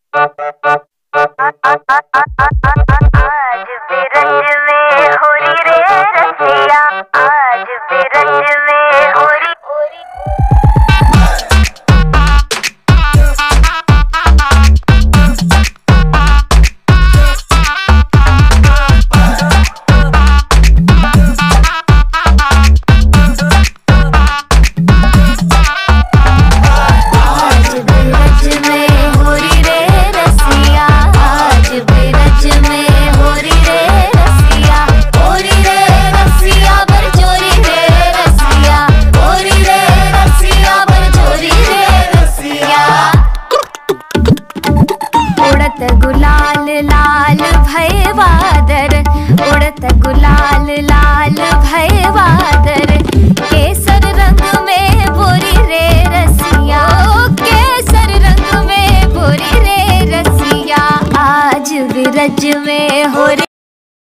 आज बिरज में होरी रे रसिया, आज बिरज में होरी। गुलाल लाल भय बादर, उड़त गुलाल लाल भय बादर, केसर रंग में बोरी रे रसिया, केसर रंग में बोरी रे रसिया, आज बिरज में हो रे।